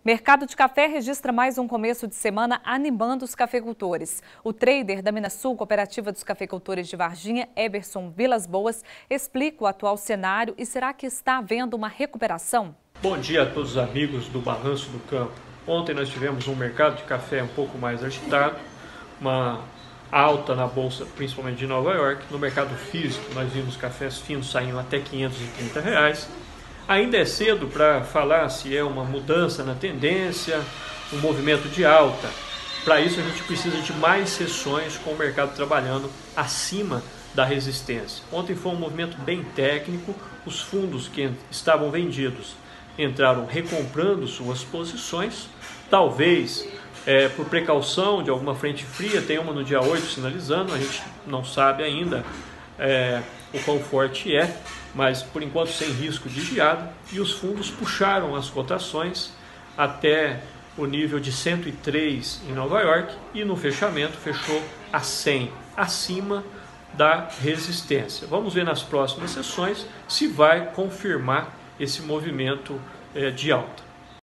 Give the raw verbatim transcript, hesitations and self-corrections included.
Mercado de café registra mais um começo de semana animando os cafeicultores. O trader da Minasul, Cooperativa dos Cafeicultores de Varginha, Eberson Vilas Boas, explica o atual cenário e será que está havendo uma recuperação? Bom dia a todos os amigos do Balanço do Campo. Ontem nós tivemos um mercado de café um pouco mais agitado, uma alta na bolsa, principalmente de Nova York. No mercado físico nós vimos cafés finos saindo até quinhentos e trinta reais. Ainda é cedo para falar se é uma mudança na tendência, um movimento de alta. Para isso a gente precisa de mais sessões com o mercado trabalhando acima da resistência. Ontem foi um movimento bem técnico, os fundos que estavam vendidos entraram recomprando suas posições, talvez é, por precaução de alguma frente fria, tem uma no dia oito sinalizando, a gente não sabe ainda é, o quão forte é, mas por enquanto sem risco de geada, e os fundos puxaram as cotações até o nível de cento e três em Nova York e no fechamento fechou a cem, acima da resistência. Vamos ver nas próximas sessões se vai confirmar esse movimento eh, de alta.